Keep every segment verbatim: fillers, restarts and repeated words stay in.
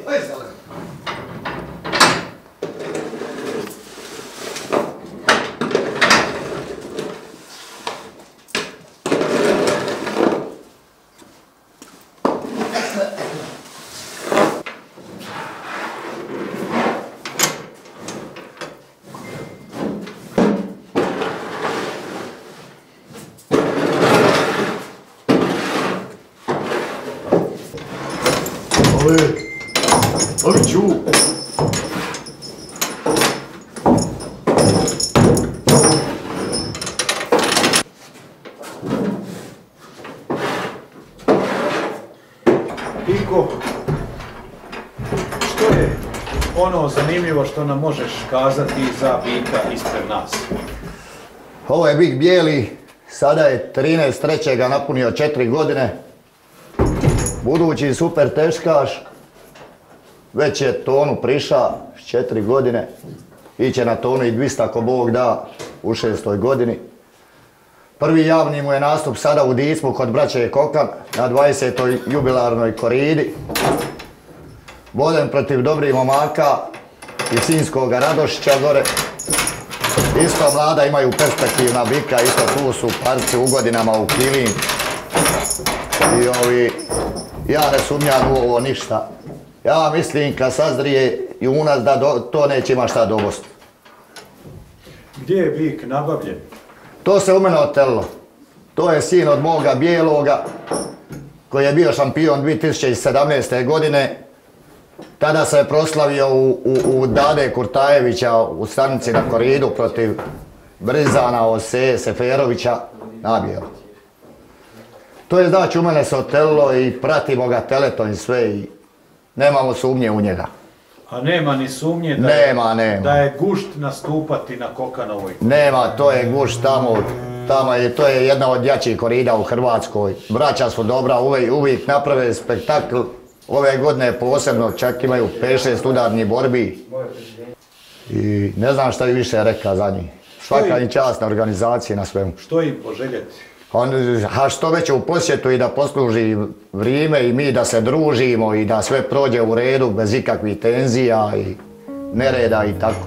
Aj, Zelena. Oj, oj, ču. Piko, što je ono zanimljivo što nam možeš kazati za bika ispred nas? Ovo je bik bijeli, sada je trinaest trećega napunio četiri godine. Budući super teškaš, već je tonu priša s četiri godine, iće na tonu i dvista ako Bog da u šestoj godini. Prvi javni mu je nastup sada u Dicmu kod braće Kokan na dvadesetoj jubilarnoj koridi. Boden protiv dobrih momaka iz Sinjskoga Radošića gore. Isto mlada imaju perspektivna bika, isto tu su parci u godinama u Kilin. I ovi, ja ne sumnjam u ovo ništa. Ja mislim kad sazrije junac da do, to neće ima šta dobosti. Gdje je bik nabavljen? To se u mene otelilo. To je sin od moga bijeloga koji je bio šampion dvije tisuće sedamnaeste. godine. Tada se je proslavio u, u, u Dade Kurtajevića u stanici na koridu protiv Brizana, Ose, Seferovića na bijelo. To je znači u mene se otelilo i pratimo ga teletom i sve i nemamo sumnje u njega. A nema ni sumnje da, nema, je, nema. da je gušt nastupati na Kokanovoj? Nema, to je gušt tamo, tamo je, to je jedna od jačih korida u Hrvatskoj. Braća su dobra, uvijek, uvijek naprave spektakl. Ove godine posebno čak imaju pet šest udarnih borbi. I ne znam šta i više reka za njih. Svaka im čast na organizaciji, na svemu. Što im poželjeti? A što već u posjetu i da posluži vrijeme i mi da se družimo i da sve prođe u redu bez ikakvih tenzija i nereda i tako.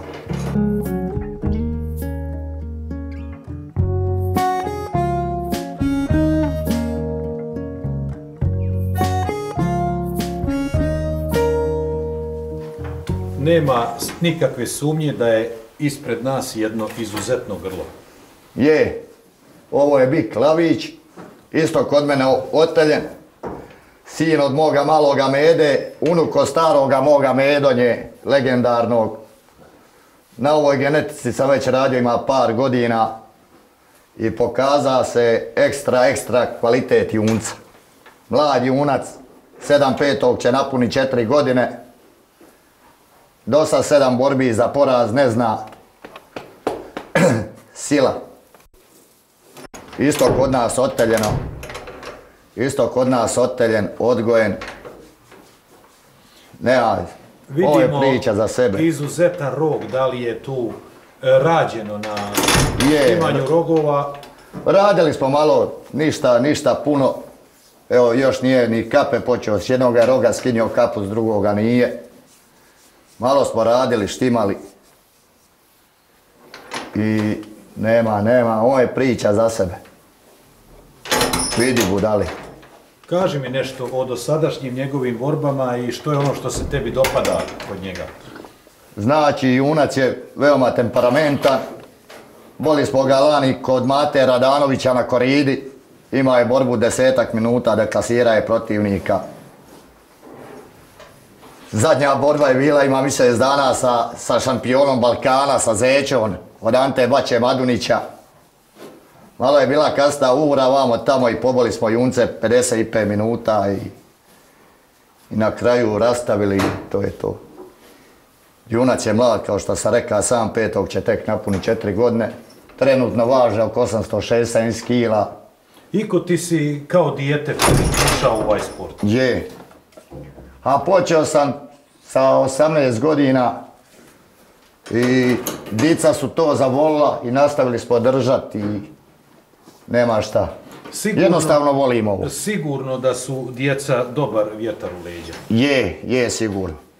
Nema nikakve sumnje da je ispred nas jedno izuzetno grlo. Je. Ovo je bik Lavić, isto kod mene oteljen, sin od moga maloga Mede, unuk od staroga moga Medonje, legendarnog. Na ovoj genetici sam već radio, ima par godina i pokaza se ekstra, ekstra kvalitet junca. Mlad junac, sedam petog će napuni četiri godine, dosta sedam borbi za poraz ne zna, sila. Isto kod nas oteljeno, isto kod nas oteljen, odgojen. Ne, ovo je priča za sebe. Vidimo izuzetan rog, da li je tu rađeno na je, imanju rogova? Radili smo malo, ništa, ništa puno. Evo, još nije ni kape počeo, s jednoga roga skinio kapu, s drugoga nije. Malo smo radili, štimali. I nema, nema, ovo je priča za sebe. Vidi budali. Kaži mi nešto o dosadašnjim njegovim borbama i što je ono što se tebi dopada kod njega. Znači, junac je veoma temperamentan. Boli smo ga lani kod Mate Radanovića na koridi. Ima je borbu desetak minuta da klasira je protivnika. Zadnja borba je bila, ima mjesec dana sa, sa šampionom Balkana, sa Zećom, od Ante Bače Madunića. Malo je bila kasna ura, vamo tamo i poboli smo junce pedeset pet minuta i, i na kraju rastavili i to je to. Junac je mlad, kao što sam rekao, sam petog će tek napuni četiri godine. Trenutno važe oko osamsto šezdeset kila. Iko, ti si kao dijete ušao u ovaj sport? Je. A počeo sam sa osamnaest godina i dica su to zavolila i nastavili smo držati i nema šta. Sigurno, jednostavno volim ovo. Sigurno da su djeca dobar vjetar u leđa. Je, je sigurno.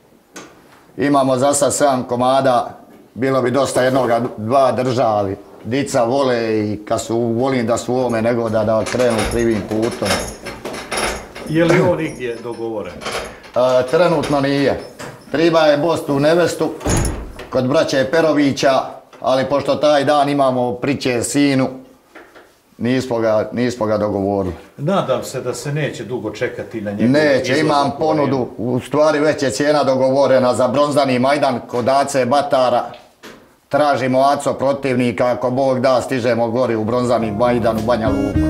Imamo za sad sedam komada, bilo bi dosta jednoga, dva držali. Dica vole i kad su, volim da su u ovome nego da, da krenu krivim putom. Je li on nigdje dogovoren? E, trenutno nije. Triba je bost u nevestu kod braće Perovića, ali pošto taj dan imamo priče sinu, nismo ga, nismo ga dogovorili. Nadam se da se neće dugo čekati na njegovu Neće, imam ponudu, u stvari već je cijena dogovorena za bronzani Majdan kod Ace Batara. Tražimo Aco protivnika, ako Bog da stižemo gori u bronzani Majdan u Banja Luku.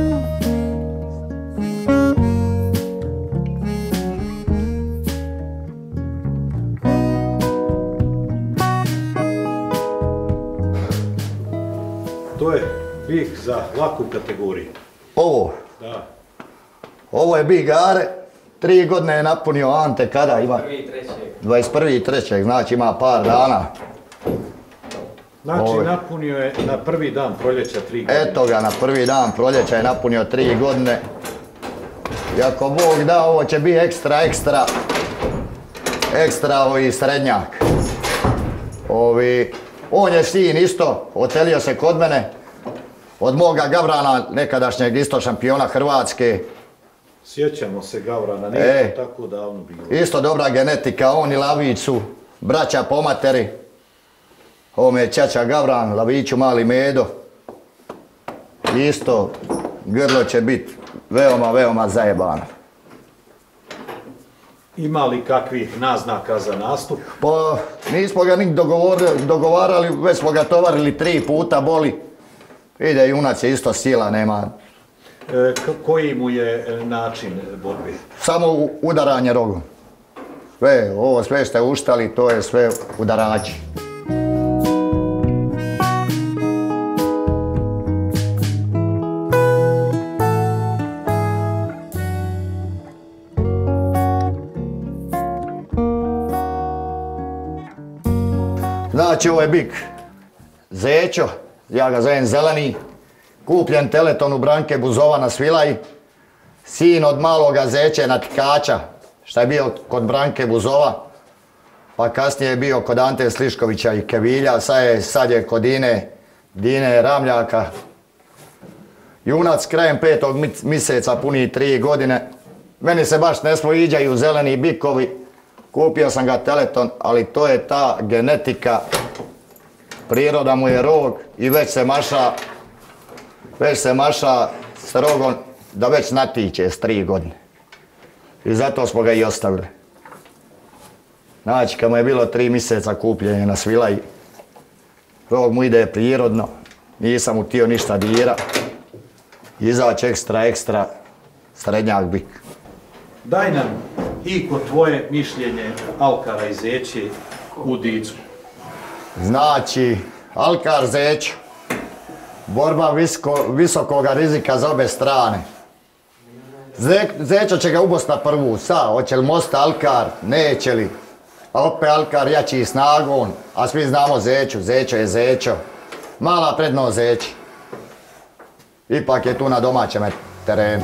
To je big za laku kategoriju. Ovo? Da. Ovo je Big Are, tri godine je napunio Ante, kada ima? dvadeset prvi trećeg znači ima par dana. Znači Ovo. napunio je na prvi dan proljeća tri godine. Eto ga, na prvi dan proljeća je napunio tri godine. I ako Bog da, ovo će biti ekstra, ekstra, ekstra ovi srednjak. Ovi, on je sin isto, otelio se kod mene, od moga Gavrana, nekadašnjeg isto šampiona Hrvatske. Sjećamo se Gavrana, nije E. to tako davno bilo. Isto dobra genetika, on i Lavić su braća po materi. Ovo je ćaća Gavran, Laviću mali Medo. Isto, grlo će biti veoma, veoma zajebano. Ima li kakvih naznaka za nastup? Pa nismo ga nik dogovarali, već smo ga tovarili tri puta, boli. Ide junac je isto sila, nema. E, koji mu je e, način borbe? Samo u- udaranje rogom. Sve, ovo sve ste uštali, to je sve udarači. Znači ovo je bik Zećo, ja ga zovem Zeleni, kupljen teleton u Branke Buzova na Svilaji, sin od maloga Zeće Natikača, šta je bio kod Branke Buzova, pa kasnije je bio kod Ante Sliškovića i Kevilja, sad je, sad je kod Dine, Dine Ramljaka. Junac krajem petog mjeseca puni tri godine, meni se baš ne sviđaju zeleni bikovi, kupio sam ga teleton, ali to je ta genetika, priroda mu je rog i već se maša, već se maša s rogom da već natiče s tri godine. I zato smo ga i ostavili. Znači, kad mu je bilo tri mjeseca kupljenje na Svilaji, rog mu ide prirodno, nisam mu htio ništa dira, izaći ekstra, ekstra, srednjak bik. Daj nam Iko tvoje mišljenje Alkara i Zeće u Dicmu. Znači, Alkar Zećo, borba visoko, visokoga rizika za obe strane. Ze, Zećo će ga ubost na prvu, sa, hoće li mosta Alkar, neće li. A opet Alkar jači snagom, a svi znamo Zeću, Zećo je Zećo. Mala prednost Zeći. Ipak je tu na domaćem terenu.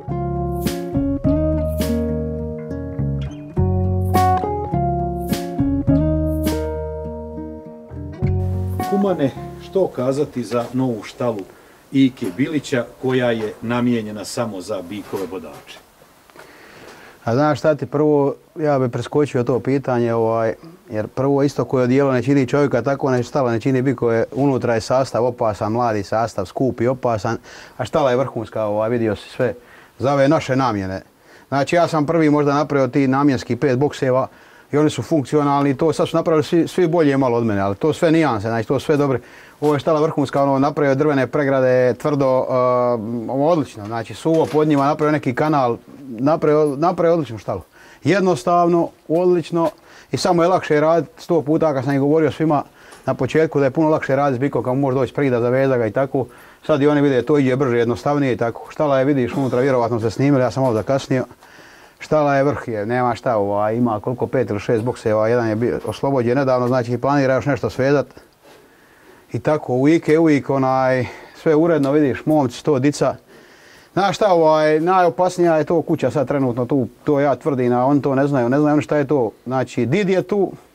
Kumane, što kazati za novu štalu Ike Bilića koja je namijenjena samo za bikove bodače? A znaš šta ti, prvo ja bih preskočio to pitanje, ovaj, jer prvo isto koje odijelo ne čini čovjeka, tako ne štala ne čini bikove, unutra je sastav opasan, mladi sastav, skup i opasan, a štala je vrhunska, ovaj, vidio si sve za ove naše namjene. Znači ja sam prvi možda napravio ti namjenski pet bokseva i oni su funkcionalni, to sad su napravili svi, svi bolje malo od mene, ali to sve nijanse, znači to sve dobro. Ovo je štala vrhunska, ono, napravio drvene pregrade, tvrdo, uh, odlično, znači suvo pod njima, napravio neki kanal, napravio, napravio odličnu štalu. Jednostavno, odlično i samo je lakše raditi sto puta, kad sam i govorio svima na početku da je puno lakše raditi s bikom kad može doći prida, zaveza ga i tako. Sad i oni vide to ide brže, jednostavnije i tako. Štala je, vidiš, unutra vjerovatno se snimili, ja sam ovdje kasnio. Štala je vrh, je, nema šta, ova, ima koliko pet ili šest bokseva, jedan je bio oslobođen nedavno, znači planira još nešto svezat. I tako, uvijek je uvijek onaj, sve uredno, vidiš, momci, sto dica. Znaš šta, ovaj, najopasnija je to kuća sad trenutno tu, to ja tvrdim, a oni to ne znaju, ne znaju oni šta je to. Znači, did je tu,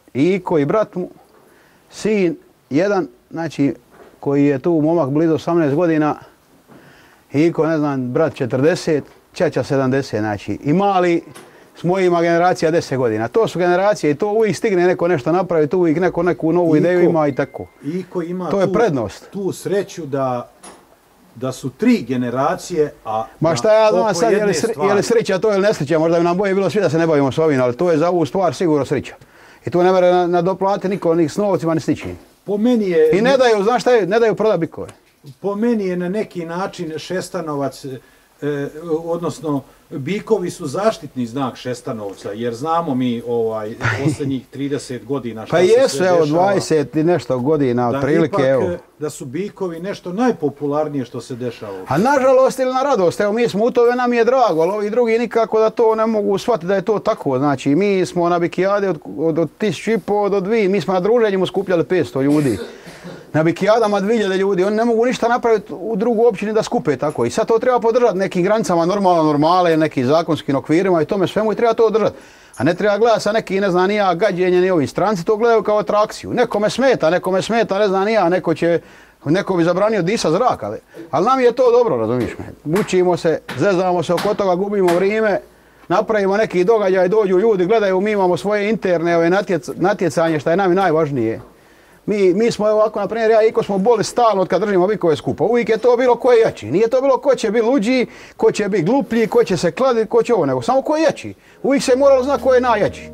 Iko i brat mu, sin jedan, znači, koji je tu momak blizu osamnaest godina, Iko, ne znam, brat četrdeset, ćaća sedamdeset, znači, i mali s mojima generacija deset godina. To su generacije i to uvijek stigne neko nešto napraviti, uvijek neko neku novu Iko, ideju ima i tako. Iko ima to je tu, prednost. Tu sreću da, da su tri generacije, a Ma šta ja znam sad, je li, je li sreća to ili nesreća, možda bi nam boje bilo svi da se ne bavimo s ovim, ali to je za ovu stvar sigurno sreća. I tu ne mere nadoplati niko, ni s novcima, ni s ničim. Po meni je... I ne daju, znaš šta je, ne daju proda bikove. Po meni je na neki način Šestanovac, e, odnosno bikovi su zaštitni znak Šestanovca, jer znamo mi ovaj, posljednjih trideset godina šta pa se jesu, sve evo, dešava. dvadeset i nešto godina, da otprilike, ipak, evo. Da su bikovi nešto najpopularnije što se dešava. A nažalost ili na radost, evo mi smo u tome, nam je drago, ali ovi drugi nikako da to ne mogu shvatiti da je to tako. Znači, mi smo na bikijadi od, od, od tisuću i po do dvije, mi smo na druženjima skupljali petsto ljudi. Na bikijadama dvije hiljade ljudi, oni ne mogu ništa napraviti u drugu općini da skupe tako. I sad to treba podržati nekim granicama normalno normale, nekim zakonskim okvirima i tome svemu i treba to održati. A ne treba gledati sa neki, ne znam, nija gađenje, ni ovi stranci to gledaju kao atrakciju. Nekome smeta, nekome smeta, ne znam, nija, neko će, neko bi zabranio disa zrak, ali, ali nam je to dobro, razumiješ me. Mučimo se, zezamo se oko toga, gubimo vrijeme, napravimo neki događaj, dođu ljudi, gledaju, mi imamo svoje interne ove natjec, natjecanje, što je nam najvažnije. Mi, mi smo ovako, na primjer, ja i Iko smo boli stalno od kad držimo bikove skupa. Uvijek je to bilo ko je jači. Nije to bilo ko će biti luđi, ko će biti gluplji, ko će se kladiti, ko će ovo, nego samo ko je jači. Uvijek se moralo znati ko je najjači.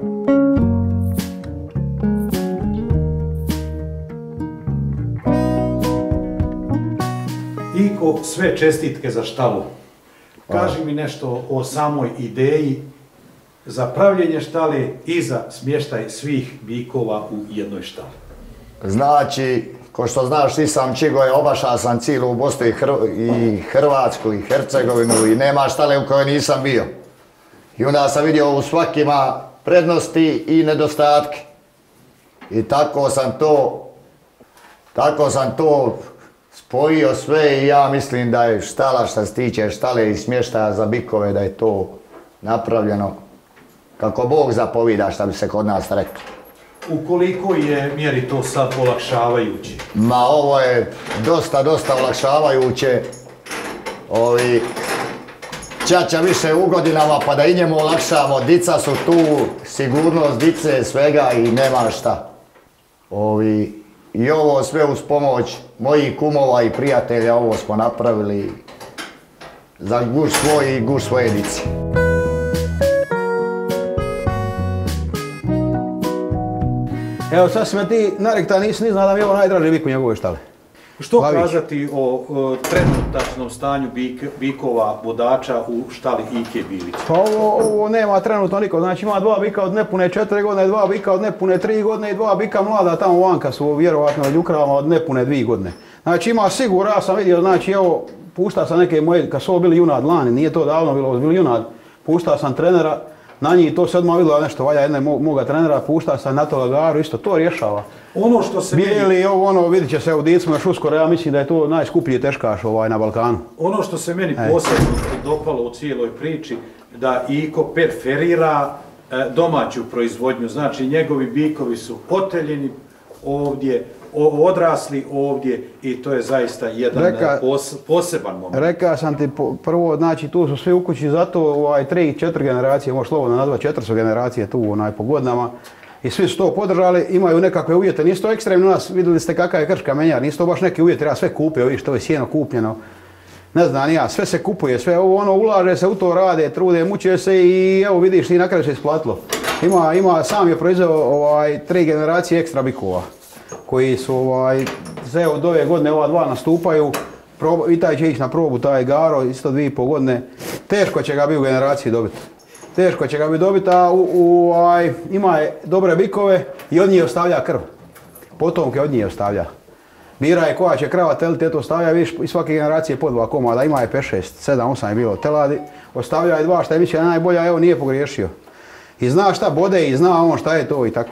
Iko, sve čestitke za štalu. Kaži mi nešto o samoj ideji za pravljenje štale i za smještaj svih bikova u jednoj štali. Znači, ko što znaš, ti sam Čigoje, obašao sam cijelu Bosnu i, Hr i Hrvatsku i Hercegovinu i nema štale u kojoj nisam bio. I onda sam vidio u svakima prednosti i nedostatke. I tako sam to, tako sam to spojio sve i ja mislim da je štala, što se tiče štale i smještaja za bikove, da je to napravljeno kako Bog zapovida, što bi se kod nas reklo. U koliko je mjeri to sad olakšavajuće? Ma ovo je dosta, dosta olakšavajuće. Ovi, ćaća više u godinama pa da i njemu olakšamo. Dica su tu, sigurnost dice, svega i nema šta. Ovi, i ovo sve uz pomoć mojih kumova i prijatelja, ovo smo napravili za guš svoj i guš svoje dice. Evo sad si me ti narekta, nisi ni znao da mi je ovo najdraži bik u njegove štale. Što Lavić. kazati o, o trenutačnom stanju bik, bikova vodača u štali Ike Bilića? Pa ovo, ovo nema trenutno niko, znači ima dva bika od nepune četiri godine, dva bika od nepune tri godine i dva bika mlada tamo vanka su vjerovatno od Jukravama od nepune dvije godine. Znači ima sigurno, ja sam vidio, znači evo, pušta sam neke moje, kad su ovo bili junad lani, nije to davno bilo, bili junad, pušta sam trenera, na njih to se odmah vidjelo nešto valja jedne moga trenera, pušta sam na to lagaru, isto to rješava. Ono što se Bijeli, meni... ovo ono, vidit će se u dicima još uskoro, ja mislim da je to najskuplji teškaš ovaj na Balkanu. Ono što se meni posebno dopalo u cijeloj priči, da Iko preferira e, domaću proizvodnju, znači njegovi bikovi su oteljeni ovdje, o, odrasli ovdje i to je zaista jedan Reka, pos, poseban moment. Rekao sam ti prvo, znači tu su svi u kući, zato ovaj, tri, četiri generacije, možeš slobodno nazvati, četiri su generacije tu onaj, po godinama. I svi su to podržali, imaju nekakve uvjete, nisu to ekstremni u nas, vidjeli ste kakav je krška menjar, nisu to baš neki uvjeti, ja sve kupio, vidiš, to je sjeno kupljeno. Ne znam ja, sve se kupuje, sve ovo ono ulaže se u to, rade, trude, muče se i evo vidiš ti na kraju se isplatilo. Ima, ima, sam je proizveo ovaj, tri generacije ekstra bikova koji su ovaj, sve od ove godine ova dva nastupaju, proba, i taj će ići na probu, taj Garo, isto dvije i pol godine, teško će ga bi u generaciji dobiti. Teško će ga bi dobiti, a u, u, ovaj, ima je dobre bikove i od njih ostavlja krv. Potomke od njih ostavlja. Bira je koja će krava teliti, eto ostavlja, vidiš, iz svake generacije po dva komada, ima je pet, šest, sedam, osam je bilo teladi, ostavlja je dva, šta je više najbolja, evo nije pogriješio. I zna šta bode i zna on šta je to i tako.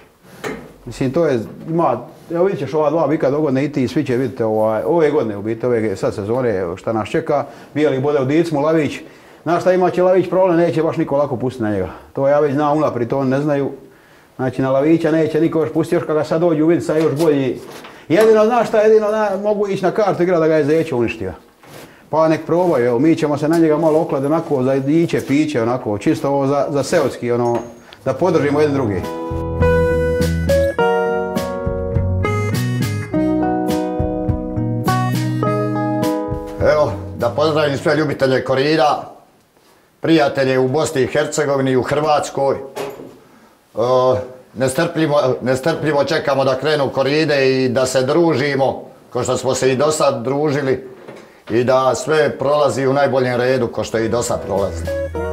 Mislim, to je, ima, evo vidit ćeš ova dva bika dogodne i ti svi će vidjeti ovaj, ove godine u biti, ove sad sezone šta nas čeka, Bijeli bode u Dicmu, Lavić. Znaš šta ima će Lavić problem, neće baš niko lako pustiti na njega. To ja već znam unaprijed, to oni ne znaju. Znači na Lavića neće niko još pustiti, još kada ga sad dođu vidjeti sad još bolji. Jedino, znaš šta, jedino na, mogu ići na kartu igra da ga je Zeće uništio. Pa nek probaju, evo, mi ćemo se na njega malo okladiti onako za iće, piće, onako, čisto ovo za, za seotski, ono, da podržimo jedan drugi. Evo, da pozdravim sve ljubitelje korida, prijatelje u Bosni i Hercegovini i u Hrvatskoj. E, nestrpljivo, nestrpljivo čekamo da krenu koride i da se družimo, kao što smo se i do sad družili, i da sve prolazi u najboljem redu, kao što je i do sad prolazilo.